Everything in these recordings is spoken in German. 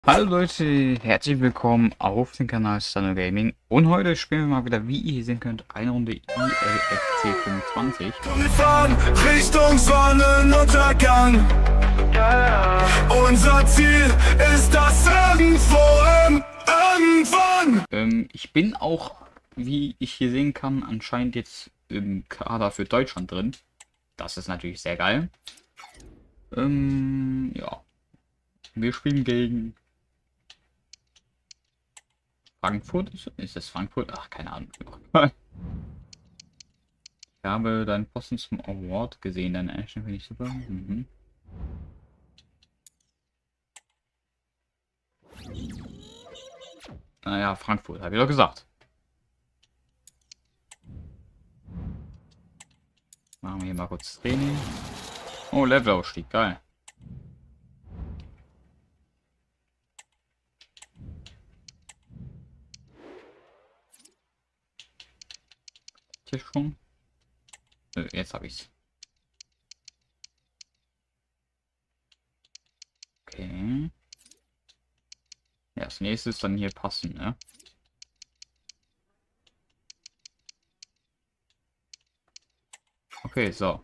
Hallo Leute, herzlich willkommen auf dem Kanal Stano Gaming und heute spielen wir mal wieder, wie ihr hier sehen könnt, eine Runde ILFC 25. Wir fahren Richtung Sonnenuntergang. Unser Ziel ist das irgendwo irgendwann. Ich bin auch, wie ich hier sehen kann, anscheinend jetzt im Kader für Deutschland drin. Das ist natürlich sehr geil. Ja. Wir spielen gegen Frankfurt. Ist das Frankfurt? Ach, keine Ahnung. Ich habe deinen Posten zum Award gesehen. Deine Einstellung finde ich super. Naja, Frankfurt, habe ich doch gesagt. Machen wir hier mal kurz Training. Oh, Levelausstieg, geil. Hier schon. Jetzt habe ich's. Okay. Ja, als nächstes dann hier passen, ne? Okay, so.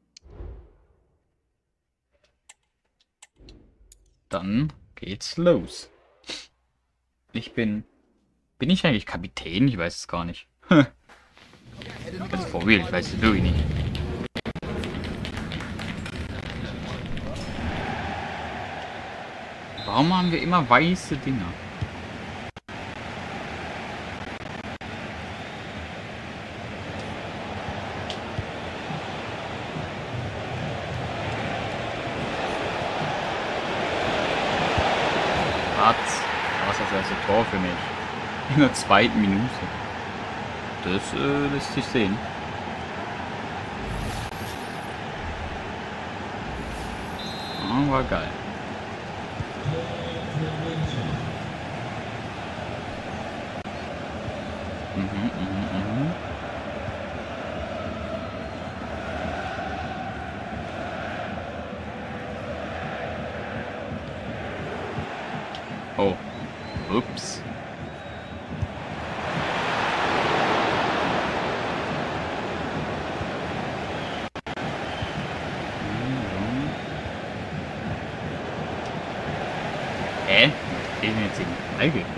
Dann geht's los. Bin ich eigentlich Kapitän? Ich weiß es gar nicht. Das ist for real, ich weiß es wirklich nicht. Warum haben wir immer weiße Dinger? Was ist das erste Tor für mich? In der zweiten Minute. Das lässt sich sehen. War geil. Oh. Ups. Hä? Ich bin jetzt in den Ball gekriegt.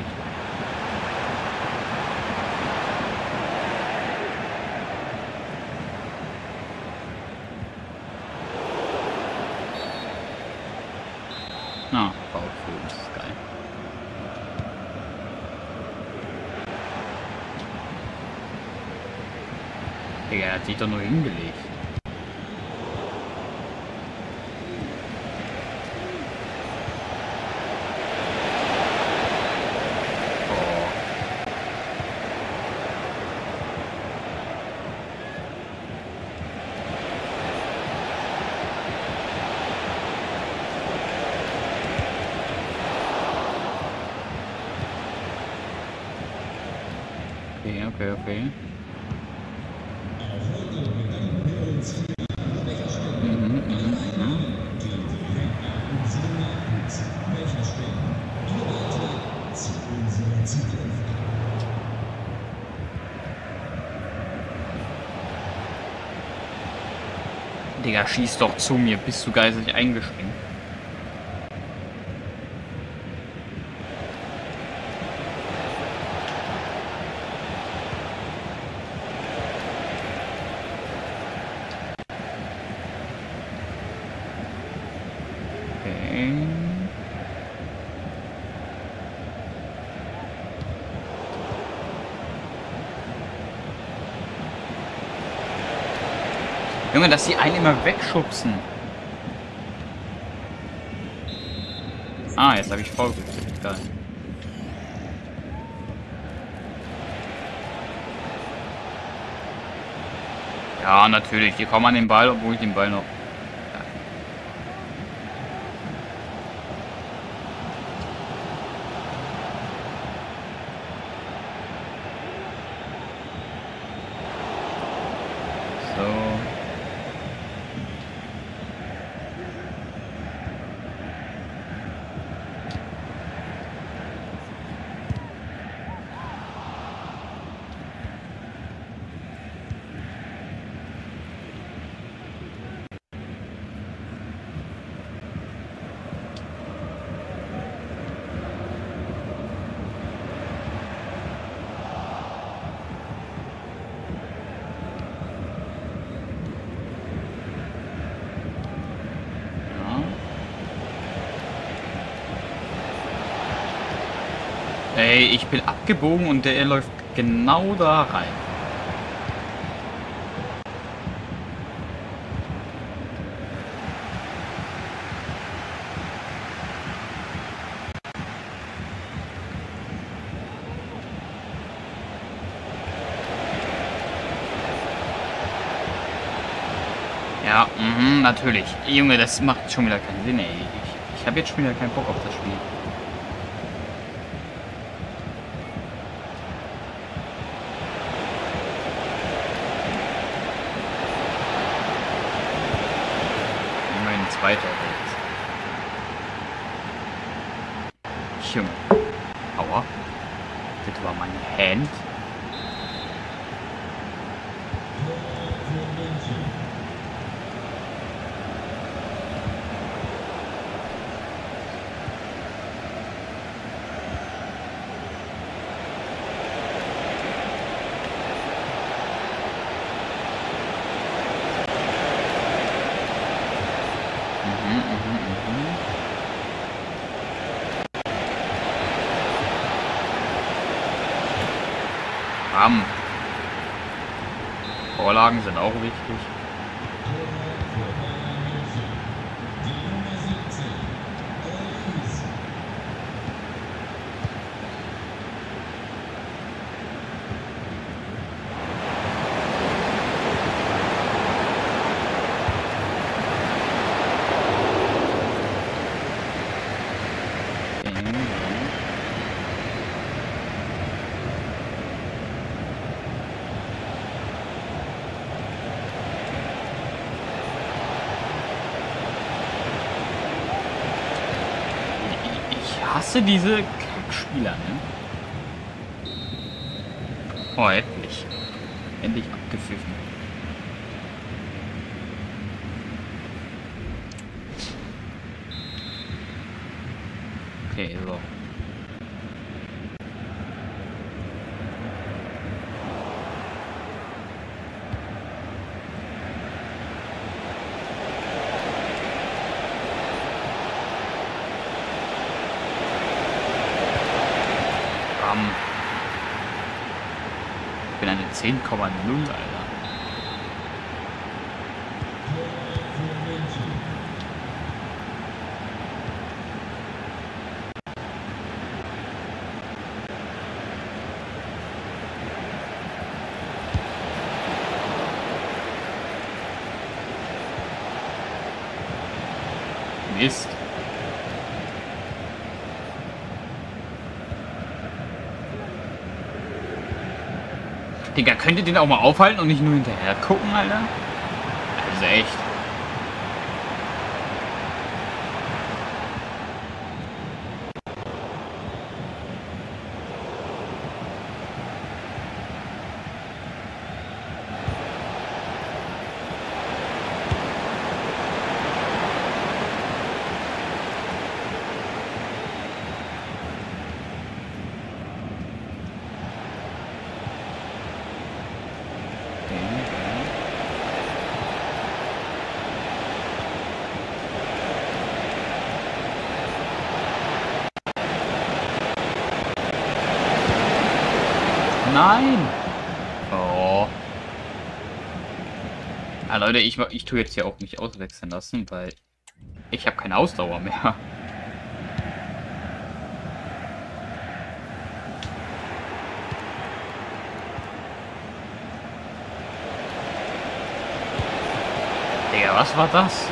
Ah, Bauchfilm, das ist geil. Digga, er hat sich doch nur hingelegt. Okay. Digga, schieß doch zu mir, bist du geistig eingeschränkt? Junge, dass die einen immer wegschubsen. Ah, jetzt habe ich voll gekriegt. Geil. Ja, natürlich. Die kommen an den Ball, obwohl ich den Ball noch... Ey, ich bin abgebogen und der läuft genau da rein. Ja, natürlich. Junge, das macht schon wieder keinen Sinn, ey. Ich habe jetzt schon wieder keinen Bock auf das Spiel. Immerhin zweiter jetzt. Junge. Aua. Das war meine Hand. Vorlagen sind auch wichtig. Ich hasse diese Kackspieler, ne? Oh, endlich. Endlich abgepfiffen. Okay, so. Ich bin eine 10,0, Alter. Mist. Digga, könnt ihr den auch mal aufhalten und nicht nur hinterher gucken, Alter? Also echt. Nein! Oh. Ah, Leute, ich tue jetzt hier auch nicht auswechseln lassen, weil ich habe keine Ausdauer mehr. Digga, was war das?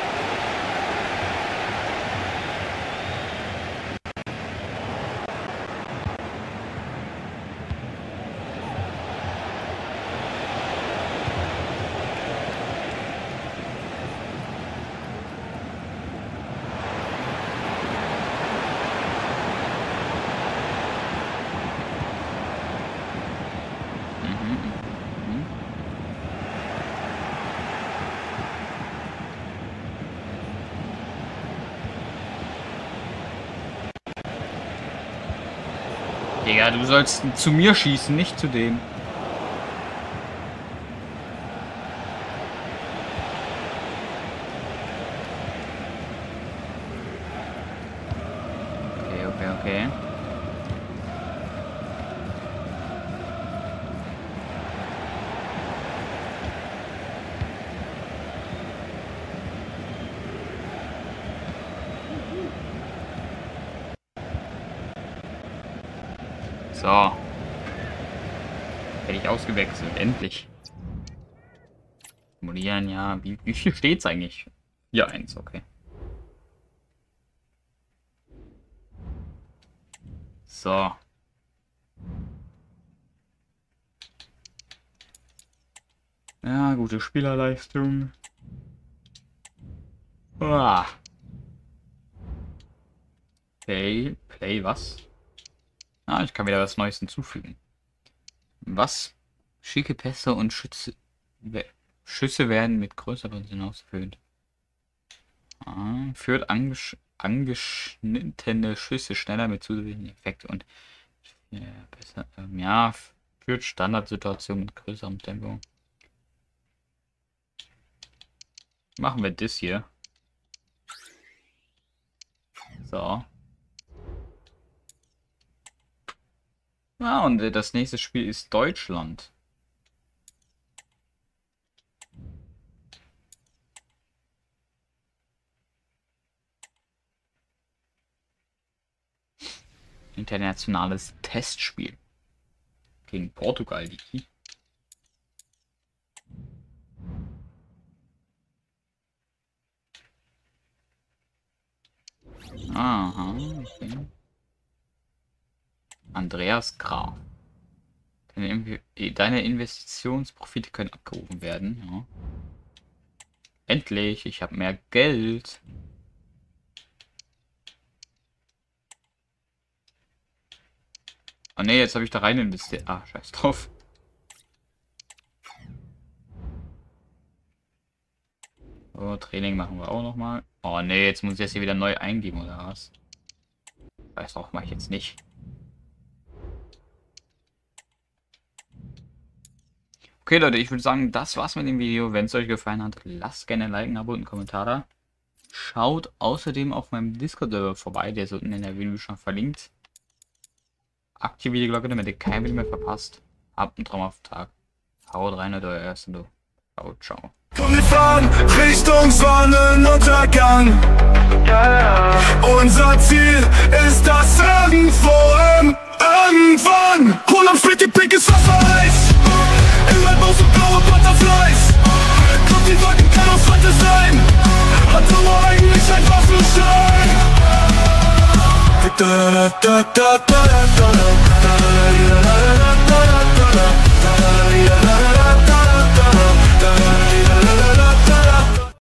Digga, du sollst zu mir schießen, nicht zu dem. Okay. So. Hätte ich ausgewechselt. Endlich. Simulieren, ja. Wie viel steht's eigentlich? 4-1, okay. So. Ja, gute Spielerleistung. Ah. Play was? Ah, ich kann wieder was Neues hinzufügen. Was? Schicke Pässe und Schüsse werden mit größeren Sinn ausgeführt. Ah, führt angeschnittene Schüsse schneller mit zusätzlichen Effekten und besser, ja, führt Standardsituationen mit größerem Tempo. Machen wir das hier. So. Ah, und das nächste Spiel ist Deutschland. Internationales Testspiel. Gegen Portugal, die. Aha, okay. Andreas Graf. Deine Investitionsprofite können abgerufen werden. Ja. Endlich, ich habe mehr Geld. Oh ne, jetzt habe ich da rein investiert. Ah, scheiß drauf. So, Training machen wir auch noch mal. Oh ne, jetzt muss ich das hier wieder neu eingeben, oder was? Weiß auch, mache ich jetzt nicht. Okay, Leute, ich würde sagen, das war's mit dem Video. Wenn es euch gefallen hat, lasst gerne ein Like, ein Abo und einen Kommentar da. Schaut außerdem auf meinem Discord-Server vorbei, der ist unten in der Video schon verlinkt. Aktiviert die Glocke, damit ihr kein Video mehr verpasst. Habt einen traumhaften Tag. Haut rein, euer Erster. Ciao, ciao. Komm, wir fahren Richtung Sonnenuntergang. Unser Ziel ist das irgendwann. Hol am Sprit die pinkes Wassereis. Im Waldbau so blaue Butterflies. Kommt die Wolken, kann uns heute sein. Hat aber eigentlich ein Waffenschein. Da da da da da da da da da da da da da da.